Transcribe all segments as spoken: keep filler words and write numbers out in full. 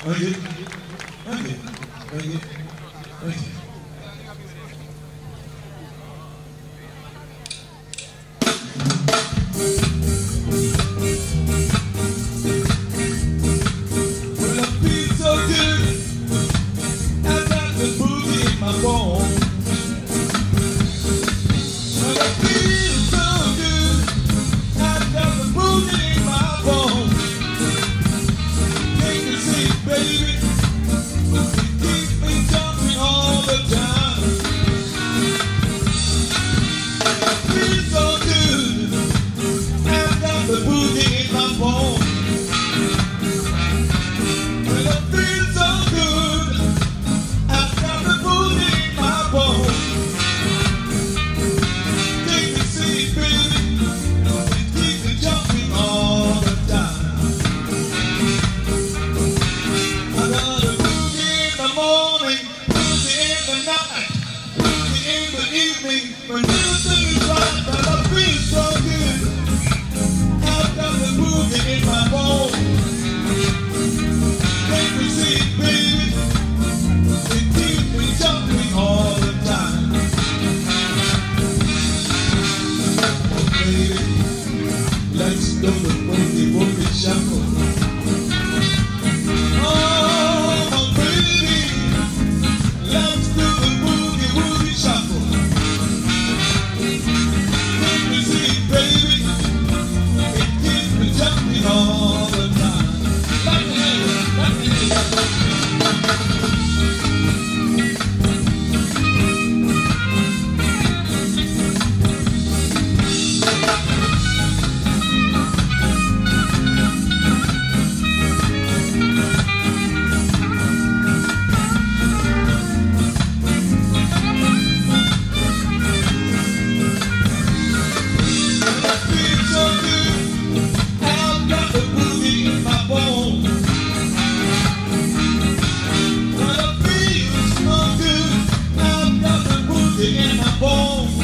Thank you. Thank you. Thank you. Thank you. Well, I feel so good. I got the boogie in my bones. Well, I feel so good. I got the boogie in my bones. Can't you see, baby? It keeps me jumping all the time. I feel so good. I got the boogie in my bones. Well, I feel so good. I got the boogie in my bones. Can't you see, baby? It keeps me jumping all the time. I got a boogie in the morning, boogie in the night, boogie in the evening, when music is right, but I feel so good. I've got the boogie in my bones. Can't you see, baby? It keeps me jumping all the time. Oh, baby, let's go to boogie, boogie shuffle. Oh, my baby, let's do the boogie, boogie shuffle. Can't you see, baby? It keeps me jumping all the time. Let me hear you, let me hear you. I feel so good. I've got the boogie in my bones. Well, I feel so good. I've got the boogie in my bones.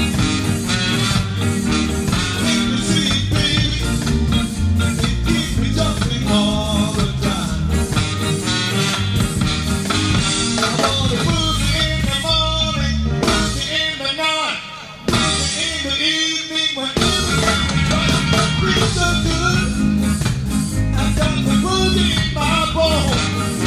Can't you see, baby? It keeps me jumping all the time. I want the boogie in the morning, boogie in the night, boogie in the evening, when everything's right. I feel so good. I got the boogie in my bones.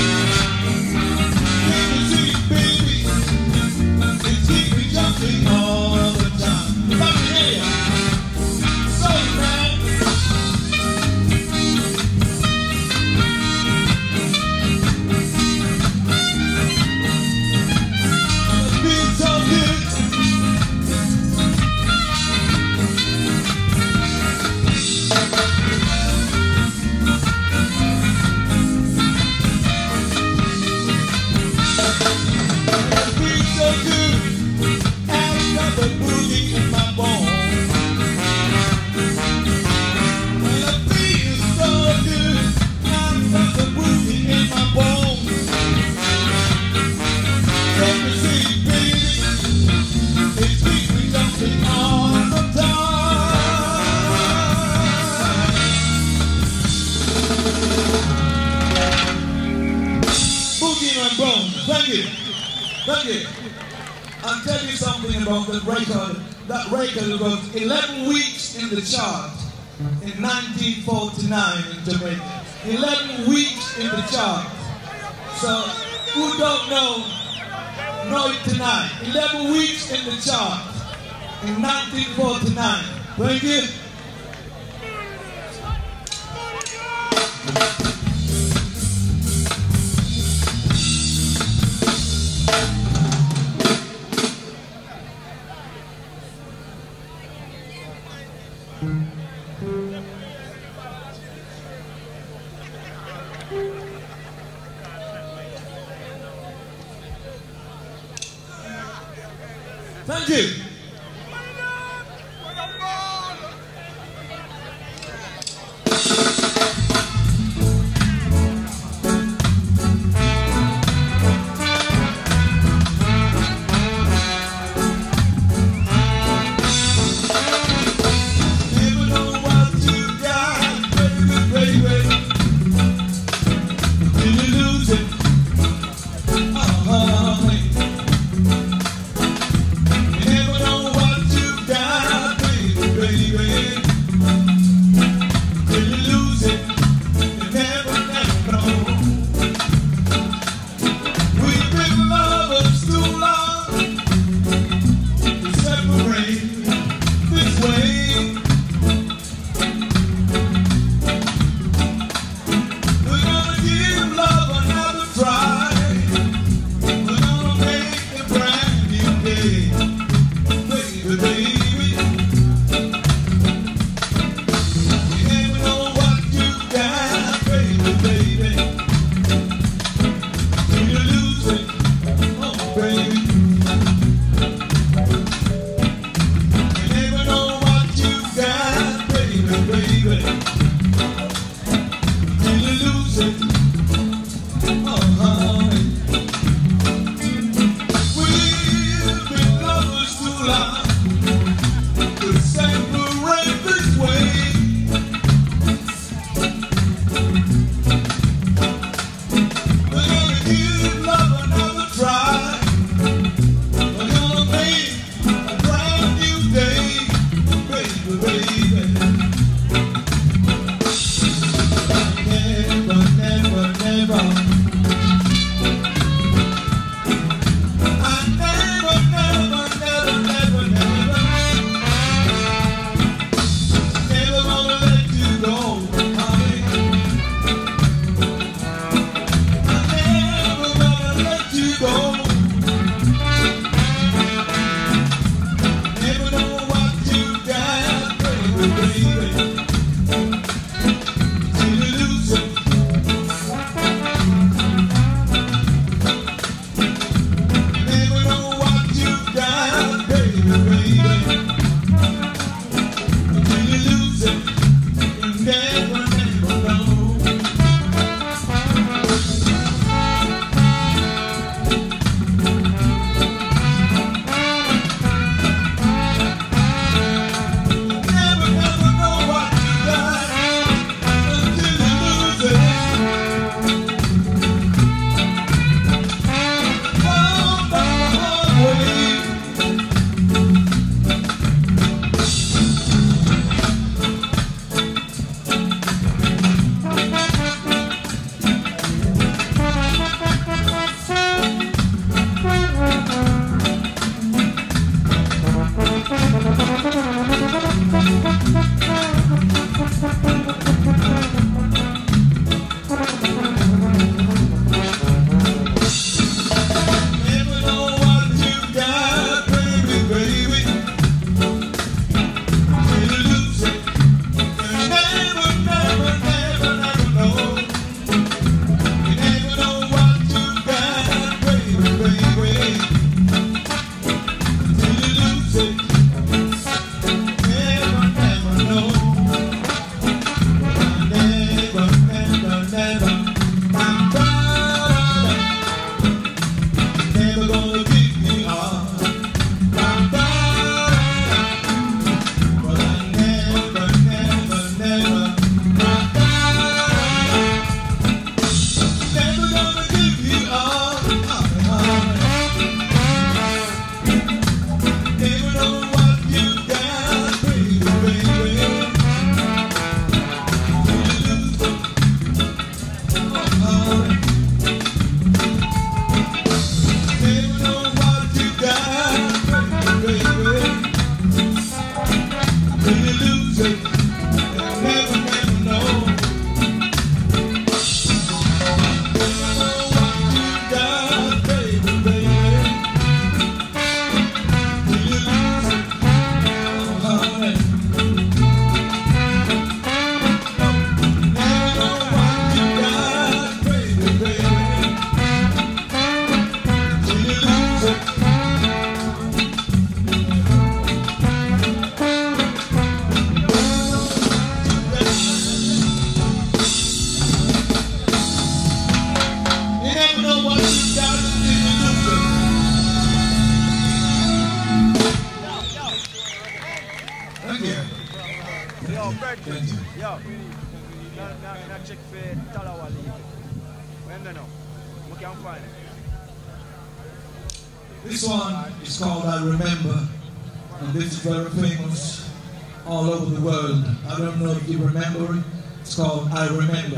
Can't you see, baby? It keeps me jumping all the time. Let me hear ya. So, man. I feel so good. I feel so good. I've got the boogie in my bones. Well, I feel so good. I've got the boogie in my bones. Can't you see, baby? It keeps me jumping all the time. Boogie in my bones. Thank you. Thank you. I'll tell you something about that record. That record was eleven weeks in the chart in nineteen forty-nine in Jamaica. eleven weeks in the chart. So, who don't know, know it tonight. eleven weeks in the chart in nineteen forty-nine. Thank you. Thank you. Never know what you got, baby, baby. Till you lose it. This one is called I Remember, and this is very famous all over the world. I don't know if you remember it. It's called I Remember.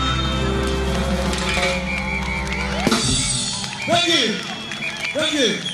Thank you. Thank you.